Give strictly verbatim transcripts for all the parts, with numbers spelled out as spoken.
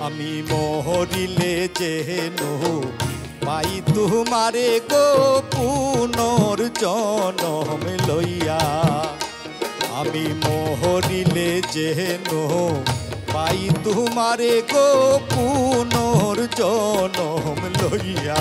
আমি মরিলে যেন পাই তোমারে গো পুনর্জন্ম লইয়া। আমি মরিলে যেন পাই তোমারে গো পুনর্জন্ম লইয়া।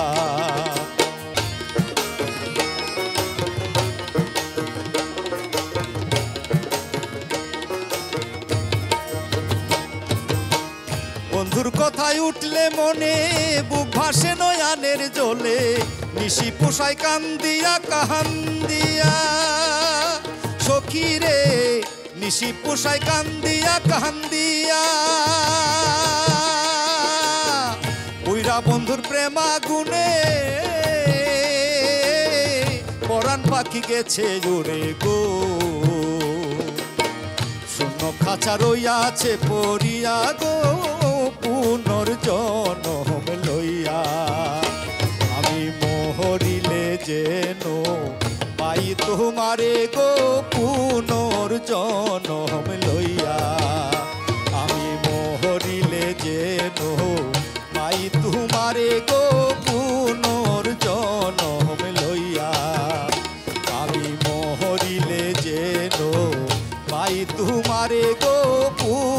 বন্ধুর কথায় উঠলে মনে বুক ভাসে নয়নের জলে, নিশি পোষায় কান্দিয়া কান্দিয়া সখী রে, নিশি পোষায় কান্দিয়া কান্দিয়া। পুইরা বন্ধুর প্রেমা গুনে পরাণ পাখি গেছে জোরে গো, শূন্য খাঁচা রইয়াছে পড়িয়া গো পুনর্জন্ম লইয়া। আমি মরিলে যেন পাই তোমারে গো পুনর্জন্ম লইয়া। আমি মরিলে যেন পাই তোমারে গো পুনর্জন্ম লইয়া। আমি মরিলে যেন পাই তোমারে গো।